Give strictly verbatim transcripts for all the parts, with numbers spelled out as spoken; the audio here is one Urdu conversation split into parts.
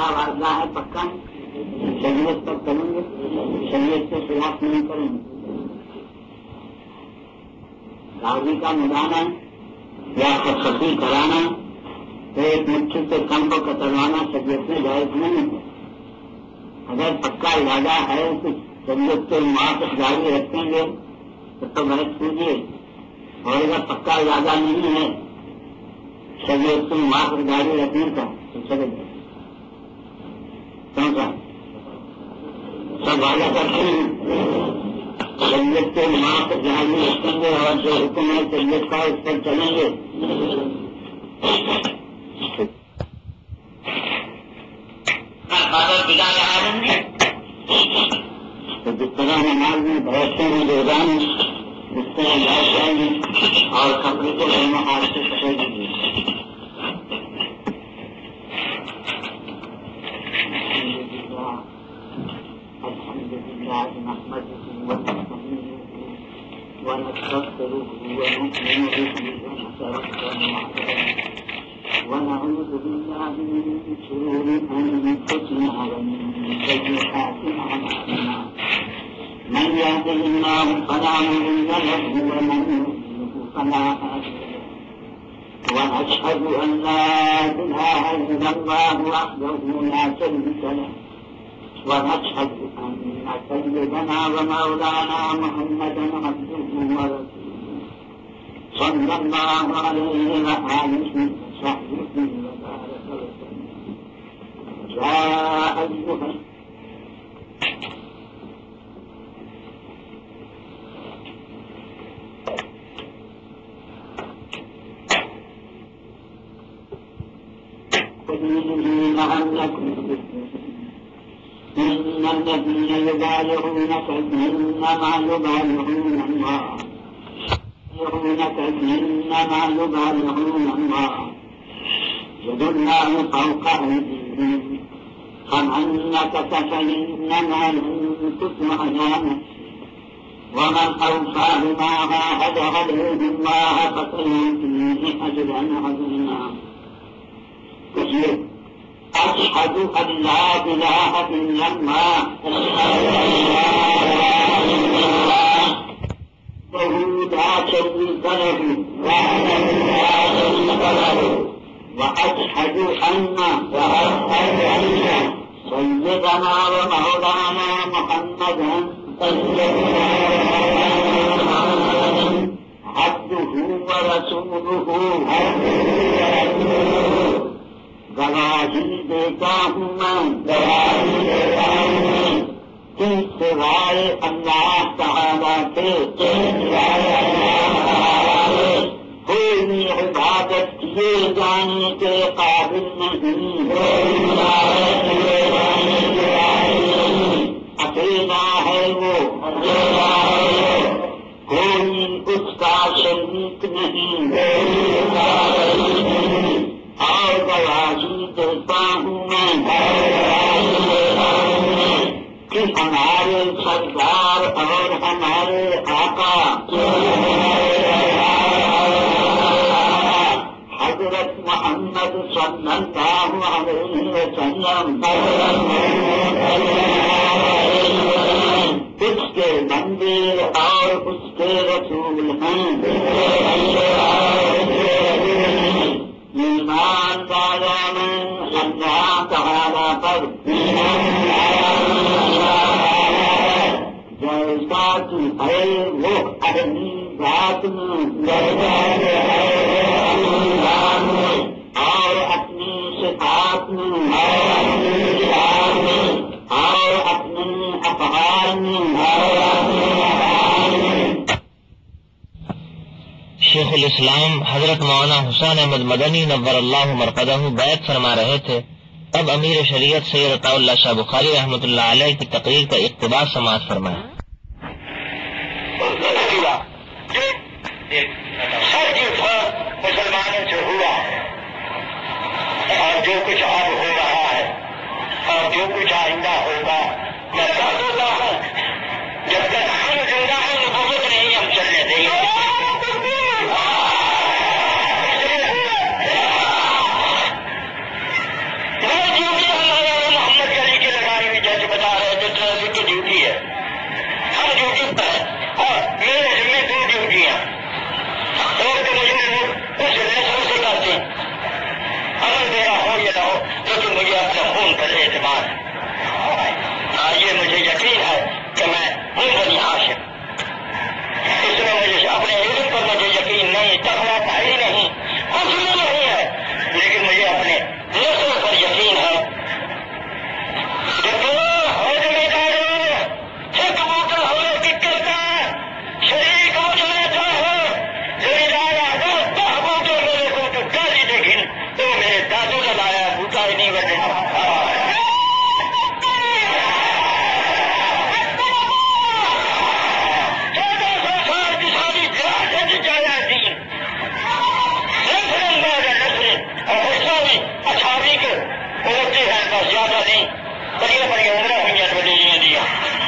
پکا واضح ہے، پکا شریعت پر کریں گے، شریعت سے خلاف نہیں کریں گے. غازی کا مدانا یا خودکشی کرانا تو ایک مٹھی سے کم کو کتروانا شریعت میں جائز نہیں ہے. اگر پکا ارادہ ہے کہ شریعت کے موافق جاری رکھیں گے تو بحث کیجیے، اور اگر پکا ارادہ نہیں ہے شریعت کے موافق جاری رکھنے کا تو چلے جائے. کون سا سب وعدہ کرتے ہیں شریعت کے موافق جاری رکھیں گے اور جو حکم ہے شریعت کا اس پر چلیں گے. تو جس طرح نماز میں بیٹھتے ہیں روزانہ اس طرح بیٹھ جائیں گے اور کپڑے کو دونوں ہاتھ سے پکڑ دیجیے. الحمد للہ نحمده ونستغفره ونؤمن به ونتوكل ونعوذ بالله من شرور أنفسنا ومن سيئات أعمالنا من يهده الله فلا مضل له ومن يضلل فلا هادي له ونشهد أن لا إله إلا الله وحده لا شريك له ونشهد أن سيدنا ومولانا محمدا عبده ورسوله صلى الله عليه وآله وصحبه وبارك وسلم. يا أيها الذين أنكم إن الذين يبايعونك إنما يبايعون الله يبايعونك إنما يبايعون الله يد الله فوق أيديهم فمن نكث فإنما ينكث على نفسه ومن أوفى بما عاهد عليه الله فسيؤتيه أجرا عظيما. أشهد أن لا إله إلا الله وحده لا شريك له وأشهد أن سيدنا ومولانا محمدا عبده ورسوله. گواہی دیتا ہوں میں کہ سوائے اللہ تعالیٰ کے کوئی عبادت کیے جانے کے قابل نہیں، اکیلا ہے وہ، کوئی اس کا شریک نہیں. اور گواہی دیتا ہوں میں کہ ہمارے سردار اور ہمارے آقا حضرت محمد صلی اللہ علیہ وسلم اس کے بندے اور اس کے رسول ہیں. ایمان لایا میں اللہ تعالیٰ پر جیسا کہ ہے وہ اپنی ذات میں اور اپنی صفات میں اور اپنے افعال میں. شیخ الاسلام حضرت مولانا حسین احمد مدنی نور اللہ مرقدہ بیعت فرما رہے تھے. اب امیر شریعت سید اللہ شاہ بخاری رحمۃ اللہ علیہ کی تقریر کا اقتباس سماعت فرمائیں. مسلمانوں سے ہوا اور جو کچھ اب ہو رہا ہے اور جو کچھ آئندہ ہوگا، میں کہہ دیتا ہوں جب تک ہم زندہ ہیں نبوت نہیں ہم چلنے دیں گے. میں جو بھی ہمارا لیکن مجھے اپنے خون پر اعتماد ہے. یہ مجھے یقین ہے کہ میں ہوں بنی ہاشم. اس میں مجھے اپنے علم پر مجھے یقین نہیں، تقویٰ کا ہی نہیں، کچھ بھی نہیں ہے، لیکن مجھے اپنے نسل پر یقین ہے. جب ہو جائے گا ایک کبوتر ہونے کی کرتا شریک ہو جانا چاہو زمیندار اگر دو کبوتر میرے کو تو گالی دے گی تو میرے دادو نے لایا بوٹا ہی نہیں بنے. زیادہ نہیں بڑی بڑی عمریں ہوئی ہیں ولیوں دیا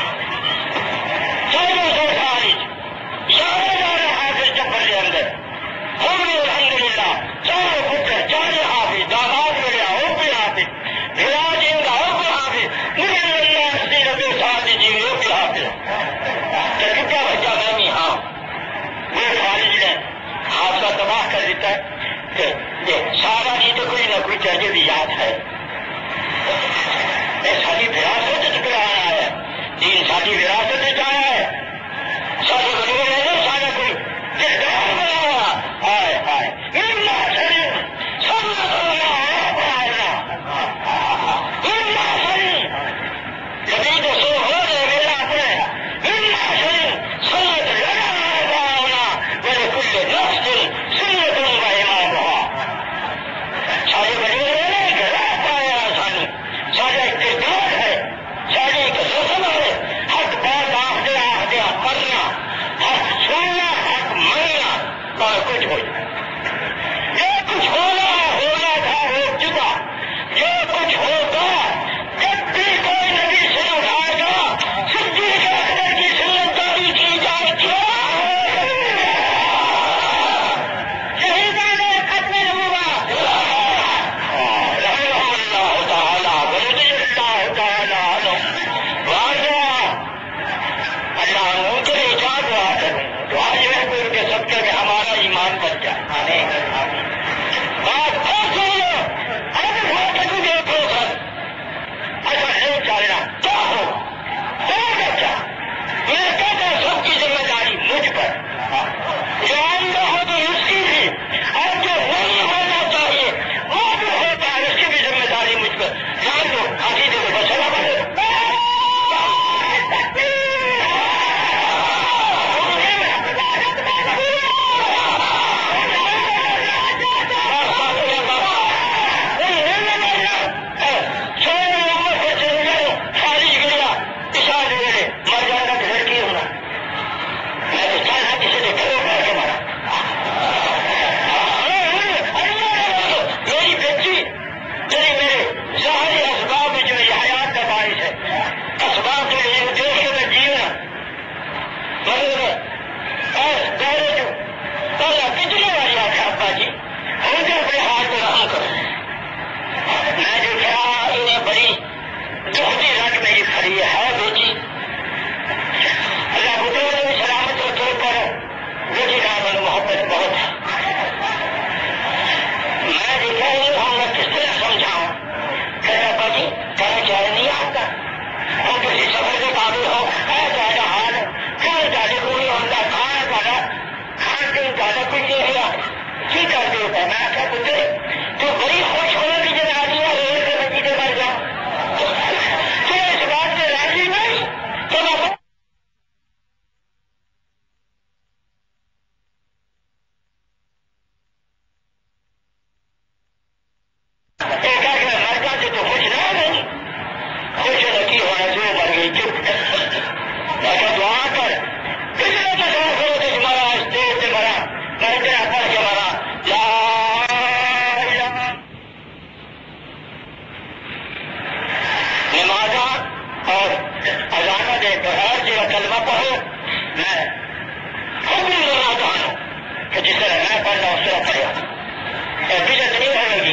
چودہ سو سال یاد جا رہے حافظ جبر کے اندر ہم بھی الحمد للہ چاروں پتر چارے حافظ داماد میرے اور بھی حافظ بھیرا جی کا اور بھی حافظ مجھے اللہ سیرت ساتھ جی وہ بھی حافظ کتنا بچہ میں بھی ہاں وہ خارج نے حادثہ تباہ کر دیتا ہے کہ سارا جی تو کوئی نہ کوئی چاہیے بھی یاد ہے. ساری وراثت چکا آیا ہے، دین ساری وراثت چاہا ہے، سارے بڑے رہے سارا کوئی کردار بنایا آئے آئے اللہ شریف سب اللہ شریف کبھی تو سو ہو رہے میرا اپنے اللہ شریف سنت لگا ہونا میرے کل نفس سنت کا امام ہوا سارے بڑے رہے گھر پایا سانو سارا کردار ہے، ساری ایک رسم ہے. حق بات آخر آخر کرنا، حق سننا، حق مننا اور کچھ ہو جو کچھ ہونا ہونا تھا ہو چکا. جو کچھ ہوگا جب بھی کوئی نبی سے اٹھائے گا صدیق کے اکبر کی سنت جاری کی جائے گی. یہی بات ہے ختم نبوت رحمہ اللہ تعالیٰ ورضی اللہ تعالیٰ اللہ ان کے لیے کیا دعا کریں؟ دعا یہ ہے کہ ان کے صدقے میں ہمارا ایمان بن جائے. بات بہت سن لو اب ہو کے تو دیکھو سر ایسا نہیں چلنا کیا ہو کیا بچہ میں کہتا ہوں سب کی ذمہ داری مجھ پر، جو آئندہ ہو تو اس کی بھی اور جو نہیں ہونا چاہیے وہ بھی ہوتا ہے اس کی بھی ذمہ داری مجھ پر. جان دو ہاتھی دے دو بچہ بڑے تو بڑی خوش ہونے کی جگہ دیا روز سے بچی کے مر جاؤ تو اس بات سے راضی نہیں تو میں ایک آدمی مر جاتے تو خوش رہا نہیں، خوش رکھی ہونا جو مر گئی چپ ایسا دعا کر کسی نے تو دعا کرو تو مرا اسٹیج سے مرا میں تیرا پڑھ کے مرا نمازاں اور اذانہ دے بغیر جو کلمہ پڑھو میں خود بھی نماز ہوں کہ جس طرح میں پڑھ رہا اس طرح پڑھا بدعت نہیں ہوگی.